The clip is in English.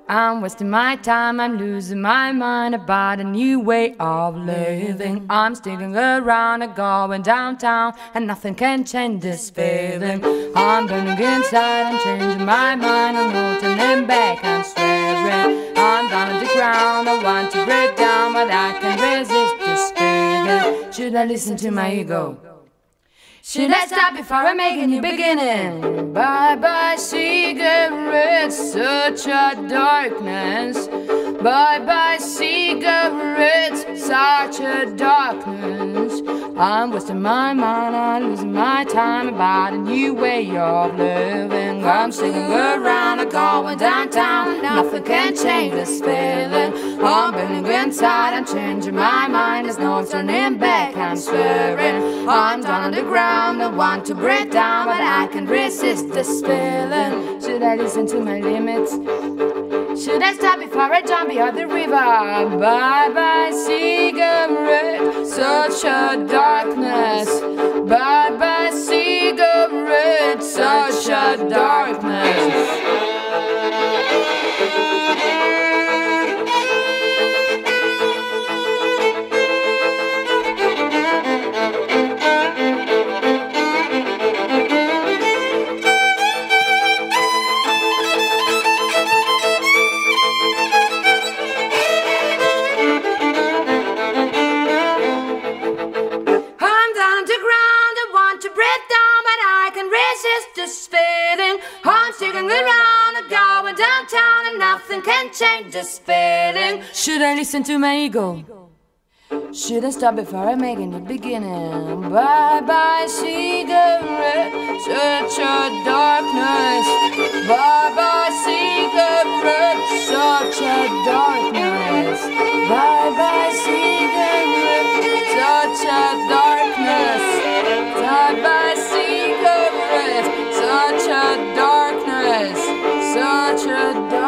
I'm wasting my time, I'm losing my mind about a new way of living. I'm sticking around and going downtown, and nothing can change this feeling. I'm burning inside, I'm changing my mind, I'm no turning back, I'm swearing. I'm down on the ground, I want to break down, but I can't resist this feeling. Should I listen to my ego? Should I stop before I make a new beginning? Bye-bye cigarettes, such a darkness. Bye-bye cigarettes, such a darkness. I'm wasting my mind, I'm losing my time about a new way of living. I'm sticking around, I'm going downtown, nothing can change this feeling. I'm burning inside, I'm changing my mind, there's no turning back, I'm swearing. I'm down on the ground, I want to break down, but I can't resist this feeling. Should I listen to my limits? Should I stop before I jump beyond the river? Bye-bye cigarette, such a darkness. Bye-bye cigarette, such a darkness. This feeling, I'm sticking around and going downtown, and nothing can change this feeling. Should I listen to my ego? Should I stop before I make a new beginning? Bye-bye cigarette, such a darkness. Bye-bye cigarette, such a darkness. Bye-bye cigarette, such a darkness. Bye-bye cigarette, such a darkness, such a darkness.